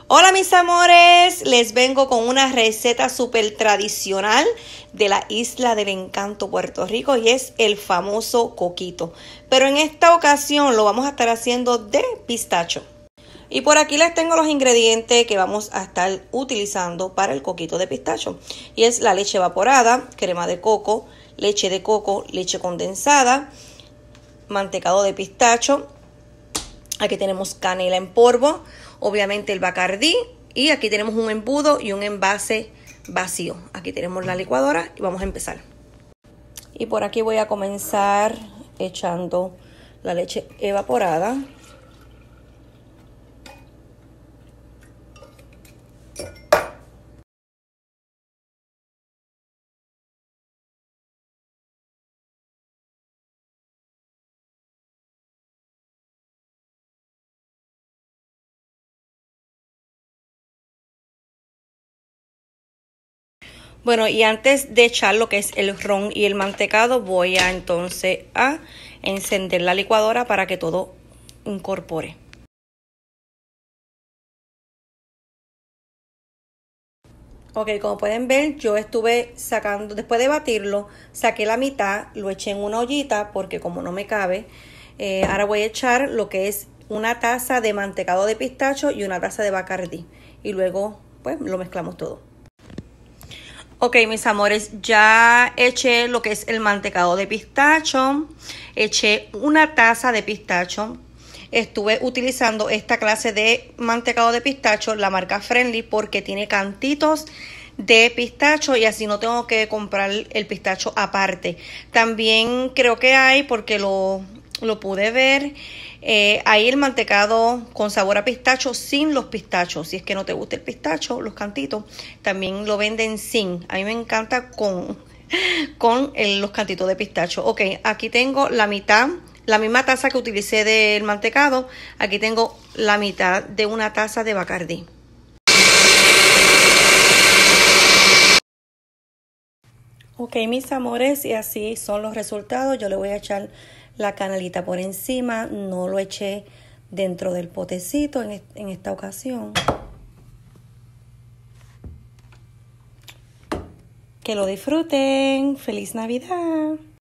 Hola mis amores, les vengo con una receta súper tradicional de la Isla del Encanto, Puerto Rico, y es el famoso coquito. Pero en esta ocasión lo vamos a estar haciendo de pistacho. Y por aquí les tengo los ingredientes que vamos a estar utilizando para el coquito de pistacho. Y es la leche evaporada, crema de coco, leche condensada, mantecado de pistacho. Aquí tenemos canela en polvo, obviamente el Bacardí, y aquí tenemos un embudo y un envase vacío. Aquí tenemos la licuadora y vamos a empezar. Y por aquí voy a comenzar echando la leche evaporada. Bueno, y antes de echar lo que es el ron y el mantecado, voy a entonces a encender la licuadora para que todo incorpore. Ok, como pueden ver, yo estuve sacando, después de batirlo, saqué la mitad, lo eché en una ollita porque como no me cabe, ahora voy a echar lo que es una taza de mantecado de pistacho y una taza de Bacardí. Y luego, pues, lo mezclamos todo. Ok, mis amores, ya eché lo que es el mantecado de pistacho, eché una taza de pistacho. Estuve utilizando esta clase de mantecado de pistacho, la marca Friendly, porque tiene cantitos de pistacho y así no tengo que comprar el pistacho aparte. También creo que hay, porque lo pude ver, hay el mantecado con sabor a pistacho sin los pistachos. Si es que no te gusta el pistacho, los cantitos, también lo venden sin. A mí me encanta con los cantitos de pistacho. Ok, aquí tengo la mitad, la misma taza que utilicé del mantecado. Aquí tengo la mitad de una taza de Bacardí. Ok, mis amores, y así son los resultados. Yo le voy a echar la canelita por encima. No lo eché dentro del potecito en esta ocasión. Que lo disfruten. ¡Feliz Navidad!